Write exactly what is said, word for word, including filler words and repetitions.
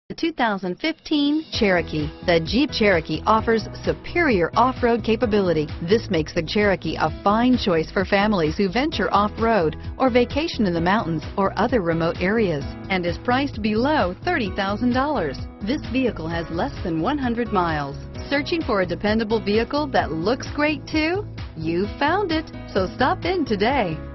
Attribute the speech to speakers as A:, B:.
A: The two thousand fifteen Cherokee. The Jeep Cherokee offers superior off-road capability. This makes the Cherokee a fine choice for families who venture off-road or vacation in the mountains or other remote areas, and is priced below thirty thousand dollars. This vehicle has less than one hundred miles. Searching for a dependable vehicle that looks great too? You found it, so stop in today.